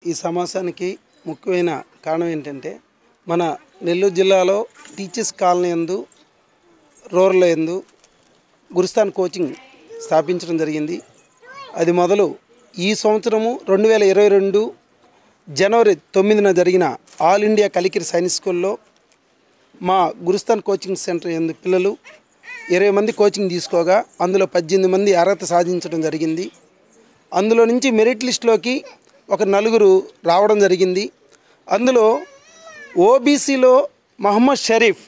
ఈ సమావేశానికి ముఖ్యమైన కారణం ఏంటంటే మన నెల్లూరు జిల్లాలో టీచర్స్ కాలనీ యందు రూరల్ యందు గురుస్థాన్ కోచింగ్ స్థాపించడం జరిగింది. అది మొదలు ఈ సంవత్సరము 2022 జనవరి 9న జరిగిన ఆల్ ఇండియా కలికిరి సైనిక్ స్కూల్లో మా గురుస్థాన్ కోచింగ్ సెంటర్ యందు పిల్లలు 20 మంది కోచింగ్ తీసుకోగా అందులో 18 మంది అర్హత సాధించడం జరిగింది. అందులో నుంచి మెరిట్ లిస్టులోకి ఒక 4 రావడం జరిగింది. అందులో ఓబీసీలో మహమ్మద్ షరీఫ్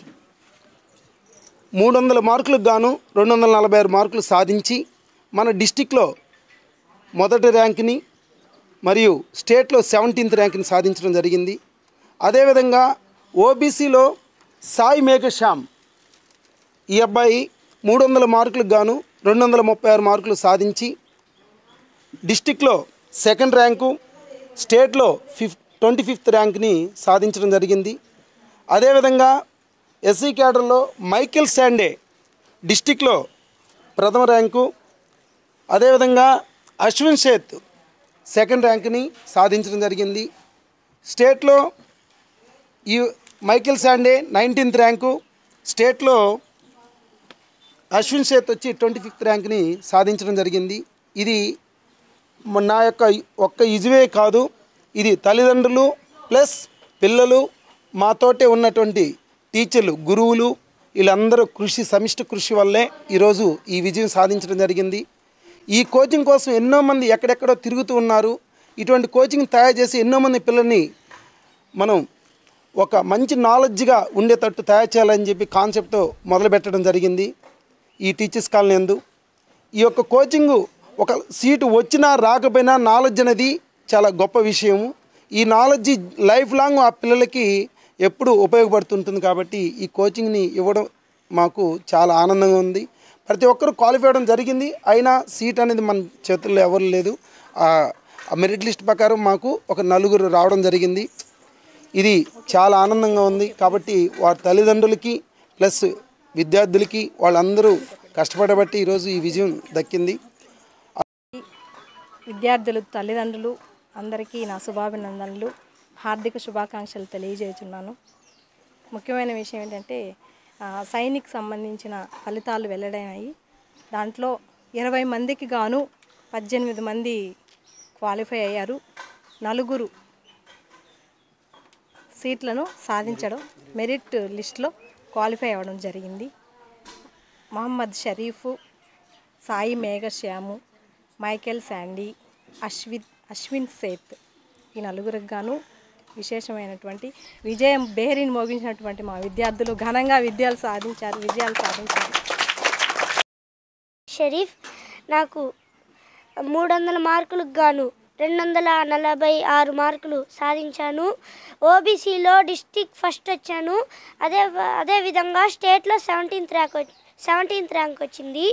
300 మార్కులకు గాను 246 మార్కులు సాధించి మన డిస్టిక్లో మొదటి ర్యాంక్ని మరియు స్టేట్లో 17th ర్యాంక్ని సాధించడం జరిగింది. అదేవిధంగా ఓబీసీలో సాయి మేఘశ్యామ్ ఈ అబ్బాయి 300 మార్కులకు గాను 236 మార్కులు సాధించి డిస్టిక్లో 2nd ర్యాంకు, స్టేట్లో 25th ర్యాంక్ని సాధించడం జరిగింది. అదేవిధంగా ఎస్సీ క్యాడర్లో మైకేల్ శాండే డిస్టిక్లో 1వ ర్యాంకు, అదేవిధంగా అశ్విన్ సేత్ 2nd ర్యాంక్ని సాధించడం జరిగింది. స్టేట్లో ఈ మైకేల్ శాండే 19th ర్యాంకు, స్టేట్లో అశ్విన్ సేత్ వచ్చి 25th ర్యాంక్ని సాధించడం జరిగింది. ఇది నా యొక్క ఒక్క ఇజువే కాదు, ఇది తల్లిదండ్రులు ప్లస్ పిల్లలు మాతోటే ఉన్నటువంటి టీచర్లు గురువులు వీళ్ళందరూ సమిష్టి కృషి వల్లే ఈరోజు ఈ విజయం సాధించడం జరిగింది. ఈ కోచింగ్ కోసం ఎన్నో మంది ఎక్కడెక్కడో తిరుగుతూ ఉన్నారు. ఇటువంటి కోచింగ్ తయారు చేసి ఎన్నో మంది పిల్లల్ని మనం ఒక మంచి నాలెడ్జ్గా ఉండేటట్టు తయారు చేయాలని చెప్పి కాన్సెప్ట్తో మొదలుపెట్టడం జరిగింది. ఈ టీచర్స్ కాలనీ యందు ఈ యొక్క కోచింగు ఒక సీటు వచ్చినా రాకపోయినా నాలెడ్జ్ అనేది చాలా గొప్ప విషయము. ఈ నాలెడ్జ్ లైఫ్ లాంగ్ ఆ పిల్లలకి ఎప్పుడు ఉపయోగపడుతుంటుంది. కాబట్టి ఈ కోచింగ్ని ఇవ్వడం మాకు చాలా ఆనందంగా ఉంది. ప్రతి ఒక్కరు క్వాలిఫై అవ్వడం జరిగింది. అయినా సీట్ అనేది మన చేతుల్లో ఎవరు లేదు. ఆ మెరిట్ లిస్ట్ ప్రకారం మాకు ఒక 4 రావడం జరిగింది. ఇది చాలా ఆనందంగా ఉంది. కాబట్టి వారి తల్లిదండ్రులకి ప్లస్ విద్యార్థులకి వాళ్ళందరూ కష్టపడబట్టి ఈరోజు ఈ విజయం దక్కింది. విద్యార్థులు తల్లిదండ్రులు అందరికీ నా శుభాభినందనలు, హార్దిక శుభాకాంక్షలు తెలియజేస్తున్నాను. ముఖ్యమైన విషయం ఏంటంటే సైనిక్ సంబంధించిన ఫలితాలు వెల్లడైనాయి. దాంట్లో 20 మందికి గాను 18 మంది క్వాలిఫై అయ్యారు. 4 సీట్లను సాధించడం, మెరిట్ లిస్ట్లో క్వాలిఫై అవ్వడం జరిగింది. మహమ్మద్ షరీఫు, సాయి మేఘశ్యాము, మైకేల్ శాండీ, అశ్విన్ సేత్ ఈ 4రికి గాను విశేషమైనటువంటి విజయం బేరీని మోగించినటువంటి మా విద్యార్థులు ఘనంగా విజయాలు సాధించారు. షరీఫ్ నాకు 300 మార్కులకు గాను 246 మార్కులు సాధించాను. ఓబీసీలో డిస్టిక్ ఫస్ట్ వచ్చాను. అదేవిధంగా స్టేట్లో 17th ర్యాంక్ వచ్చింది.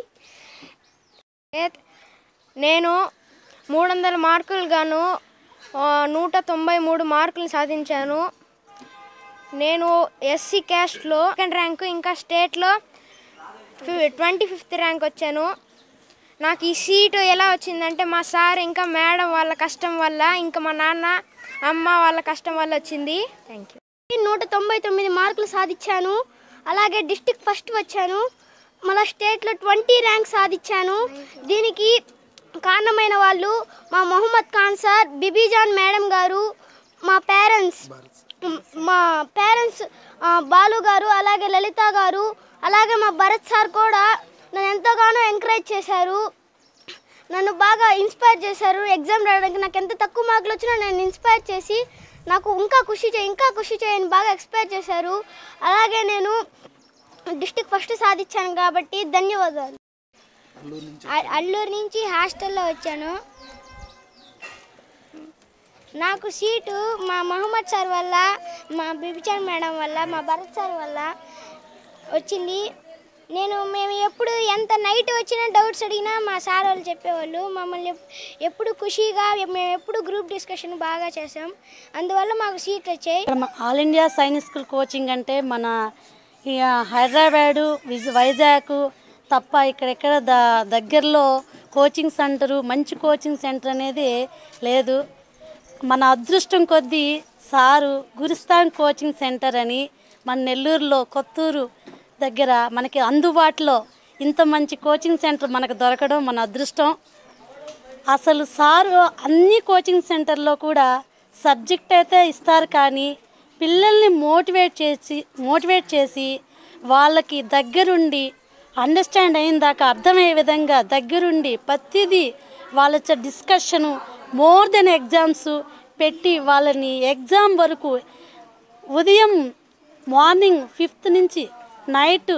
నేను 300 మార్కులు గాను 193 మార్కులు సాధించాను. నేను ఎస్సీ క్యాస్ట్లో 2nd ర్యాంకు, ఇంకా స్టేట్లో 25th ర్యాంక్ వచ్చాను. నాకు ఈ సీటు ఎలా వచ్చిందంటే మా సార్ ఇంకా మేడం వాళ్ళ కష్టం వల్ల, ఇంకా మా నాన్న అమ్మ వాళ్ళ కష్టం వల్ల వచ్చింది. Thank you. 199 మార్కులు సాధించాను. అలాగే డిస్టిక్ ఫస్ట్ వచ్చాను. మళ్ళీ స్టేట్లో 20 ర్యాంక్ సాధించాను. దీనికి కారణమైన వాళ్ళు మా మొహమ్మద్ ఖాన్ సార్, బిబీజాన్ మేడం గారు, మా పేరెంట్స్ బాలు గారు, అలాగే లలిత గారు, అలాగే మా భరత్ సార్ కూడా నన్ను ఎంతగానో ఎంకరేజ్ చేశారు. నన్ను బాగా ఇన్స్పైర్ చేశారు. ఎగ్జామ్ రాయడానికి నాకు ఎంత తక్కువ మార్కులు వచ్చినా నన్ను ఇన్స్పైర్ చేసి నాకు ఇంకా కృషి చేయని బాగా ఎక్స్పైర్ చేశారు. అలాగే నేను డిస్ట్రిక్ట్ ఫస్ట్ సాధించాను కాబట్టి ధన్యవాదాలు. అల్లూరు నుంచి హాస్టల్లో వచ్చాను. నాకు సీటు మా మహమ్మద్ సార్ వల్ల, మా బిబిచాన్ మేడం వల్ల, మా భరత్ సార్ వల్ల వచ్చింది. మేము ఎప్పుడు ఎంత నైట్ వచ్చినా డౌట్స్ అడిగినా మా సార్ వాళ్ళు చెప్పేవాళ్ళు. మమ్మల్ని ఎప్పుడు ఖుషిగా మేము ఎప్పుడు గ్రూప్ డిస్కషన్ బాగా చేసాం. అందువల్ల మాకు సీట్లు వచ్చాయి. All India Sainik school coaching అంటే మన హైదరాబాదు, వైజాగ్ తప్ప ఇక్కడెక్కడ దగ్గరలో కోచింగ్ సెంటరు, మంచి కోచింగ్ సెంటర్ అనేది లేదు. మన అదృష్టం కొద్దీ సారు గురుస్థాన్ కోచింగ్ సెంటర్ అని మన నెల్లూరులో కొత్తూరు దగ్గర మనకి అందుబాటులో ఇంత మంచి కోచింగ్ సెంటర్ మనకు దొరకడం మన అదృష్టం. అసలు సారు అన్ని కోచింగ్ సెంటర్లో కూడా సబ్జెక్ట్ అయితే ఇస్తారు, కానీ పిల్లల్ని మోటివేట్ చేసి వాళ్ళకి దగ్గరుండి అండర్స్టాండ్ అయిన దాకా అర్థమయ్యే విధంగా దగ్గరుండి ప్రతిదీ వాళ్ళ డిస్కషను మోర్ దెన్ ఎగ్జామ్స్ పెట్టి వాళ్ళని ఎగ్జామ్ వరకు ఉదయం మార్నింగ్ 5th నుంచి నైట్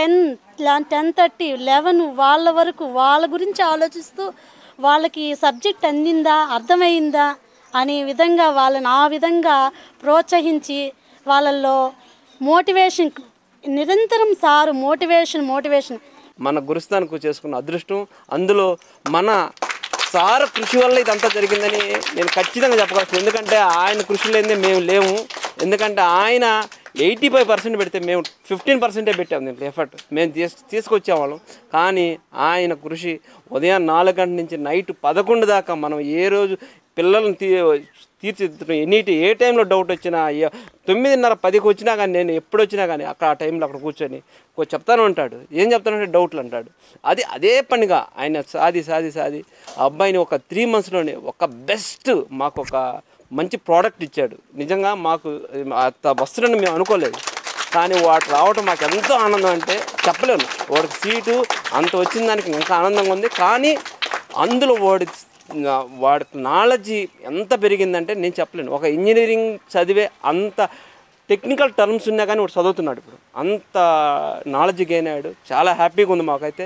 10:30 11 వాళ్ళ వరకు వాళ్ళ గురించి ఆలోచిస్తూ వాళ్ళకి సబ్జెక్ట్ అందిందా అర్థమైందా అనే విధంగా వాళ్ళని ఆ విధంగా ప్రోత్సహించి వాళ్ళల్లో మోటివేషన్ నిరంతరం సారు మోటివేషన్ మన గురుస్థాన్కు చేసుకున్న అదృష్టం, అందులో మన సార్ కృషి వల్ల ఇదంతా జరిగిందని నేను ఖచ్చితంగా చెప్పగలను. ఎందుకంటే ఆయన కృషి లేనిదే మేము లేము. ఎందుకంటే ఆయన 85% పెడితే మేము 15% పెట్టాము దీంట్లో ఎఫర్ట్ మేము తీసుకొచ్చేవాళ్ళం. కానీ ఆయన కృషి ఉదయం 4 గంటల నుంచి నైట్ 11 దాకా మనం ఏ రోజు పిల్లల్ని తీర్చిదిద్దడం, ఏ టైంలో డౌట్ వచ్చినా 9:30 10కి వచ్చినా కానీ నేను ఎప్పుడు వచ్చినా కానీ అక్కడ ఆ టైంలో అక్కడ కూర్చొని చెప్తాను ఉంటాడు. ఏం చెప్తానంటే డౌట్లు అంటాడు. అదే పనిగా ఆయన సాది ఆ అబ్బాయిని ఒక 3 monthsలోనే ఒక బెస్ట్ మాకు ఒక మంచి ప్రోడక్ట్ ఇచ్చాడు. నిజంగా మాకు వస్తుందని మేము అనుకోలేదు, కానీ వాడు రావటం మాకు ఎంతో ఆనందం అంటే చెప్పలేను. వాడికి సీటు అంత వచ్చిన దానికి ఇంకా ఆనందంగా ఉంది. కానీ అందులో వాడికి నాలెడ్జి ఎంత పెరిగిందంటే నేను చెప్పలేను. ఒక ఇంజనీరింగ్ చదివే అంత టెక్నికల్ టర్మ్స్ ఉన్నా కానీ వాడు చదువుతున్నాడు. ఇప్పుడు అంత నాలెడ్జ్ గెయిన్ అయ్యాడు. చాలా హ్యాపీగా ఉంది మాకైతే.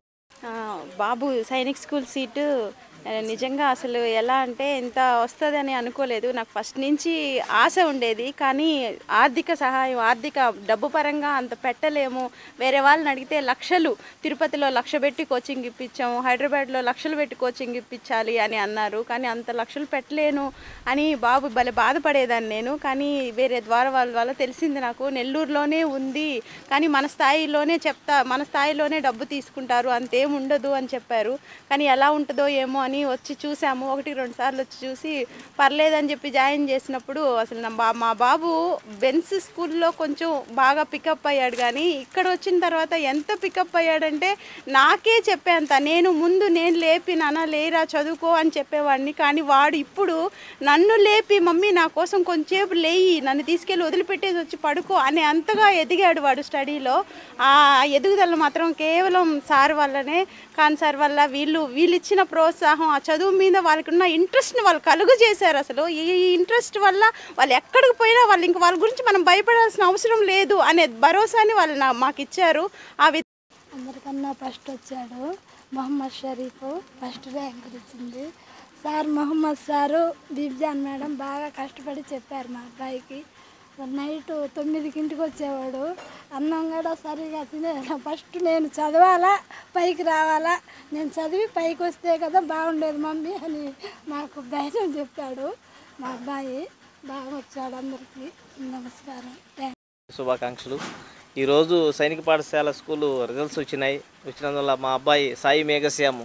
బాబు సైనిక్ స్కూల్ సీటు నిజంగా అసలు ఎలా అంటే ఇంత వస్తుందని అనుకోలేదు. నాకు ఫస్ట్ నుంచి ఆశ ఉండేది, కానీ ఆర్థిక సహాయం డబ్బు పరంగా అంత పెట్టలేము. వేరే వాళ్ళని అడిగితే లక్షలు, తిరుపతిలో 1,00,000 పెట్టి కోచింగ్ ఇప్పించాము, హైదరాబాద్లో 1,00,000 పెట్టి కోచింగ్ ఇప్పించాలి అని అన్నారు. కానీ అంత లక్షలు పెట్టలేను అని బాబు భలే బాధపడేదాన్ని నేను. కానీ వేరే ద్వారా వాళ్ళ తెలిసింది నాకు నెల్లూరులోనే ఉంది, కానీ మన స్థాయిలోనే డబ్బు తీసుకుంటారు, అంతేం ఉండదు అని చెప్పారు. కానీ ఎలా ఉంటుందో ఏమో అని వచ్చి చూసాము. 1-2 సార్లు వచ్చి చూసి పర్లేదని చెప్పి జాయిన్ చేసినప్పుడు అసలు మా బాబు బెన్స్ స్కూల్లో కొంచెం బాగా పికప్ అయ్యాడు. కానీ ఇక్కడ వచ్చిన తర్వాత ఎంత పికప్ అయ్యాడంటే నాకే చెప్పేంత. నేను లేపి నాన్న లేరా చదువుకో అని చెప్పేవాడిని, కానీ వాడు ఇప్పుడు నన్ను లేపి మమ్మీ నా కోసం కొంచెంసేపు లేయి, నన్ను తీసుకెళ్ళి వదిలిపెట్టేసి వచ్చి పడుకో అనే అంతగా ఎదిగాడు వాడు స్టడీలో. ఆ ఎదుగుదల మాత్రం కేవలం సార్ వల్లనే. కానీ సార్ వల్ల వీళ్ళు ఇచ్చిన ప్రోత్సాహం, ఆ చదువు మీద వాళ్ళకున్న ఇంట్రెస్ట్ని వాళ్ళు కలుగు చేశారు. అసలు ఈ ఇంట్రెస్ట్ వల్ల వాళ్ళు ఎక్కడికి పోయినా వాళ్ళు ఇంక వాళ్ళ గురించి మనం భయపడాల్సిన అవసరం లేదు అనే భరోసాని వాళ్ళు మాకు ఇచ్చారు. అందరికన్నా ఫస్ట్ వచ్చాడు మొహమ్మద్ షరీఫ్, ఫస్ట్ ర్యాంక్ వచ్చింది. Sir Mohammed sir, Deepjan madam బాగా కష్టపడి చెప్పారు మా అబ్బాయికి. నైట్ 9కి ఇంటికి వచ్చేవాడు. అన్నం కూడా సరిగా తినే. ఫస్ట్ నేను చదవాలా, పైకి రావాలా, నేను చదివి పైకి వస్తే కదా బాగుండేది మమ్మీ అని మాకు ధైర్యం చెప్పాడు. మా అబ్బాయి బాగా వచ్చాడు. అందరికీ నమస్కారం, శుభాకాంక్షలు. ఈరోజు సైనిక పాఠశాల స్కూలు రిజల్ట్స్ వచ్చినందువల్ల మా అబ్బాయి సాయి మేఘశ్యాము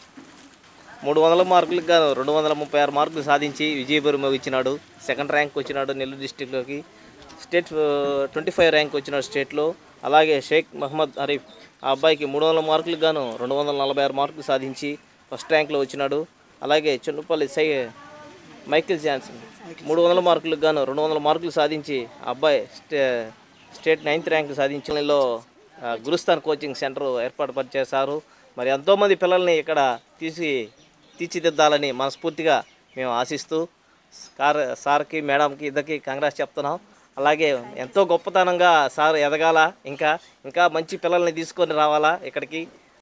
300 మార్కులకు గాను 236 మార్కులు సాధించి విజయపురం ఇచ్చినాడు. 2nd ర్యాంక్ వచ్చినాడు నెల్లూరు డిస్టిక్లోకి. స్టేట్ 25 ర్యాంక్ వచ్చినాడు స్టేట్లో. అలాగే షేక్ మహమ్మద్ హరీఫ్ ఆ అబ్బాయికి 300 మార్కులకు గాను 246 మార్కులు సాధించి 1st ర్యాంక్లో వచ్చినాడు. అలాగే చెన్నుపల్లి మైకిల్ జాన్సన్ 300 మార్కులకు గాను 200 మార్కులు సాధించి ఆ అబ్బాయి స్టేట్ 9th ర్యాంక్ సాధించడంలో గురుస్థాన్ కోచింగ్ సెంటర్ ఏర్పాటు చేశారు. మరి ఎంతోమంది పిల్లల్ని ఇక్కడ తీర్చిదిద్దాలని మనస్ఫూర్తిగా మేము ఆశిస్తూ సార్కి మేడంకి ఇద్దరికి కంగ్రాట్స్ చెప్తున్నాం. అలాగే ఎంతో గొప్పతనంగా సార్ ఎదగాల, ఇంకా మంచి పిల్లల్ని తీసుకొని రావాలా ఇక్కడికి.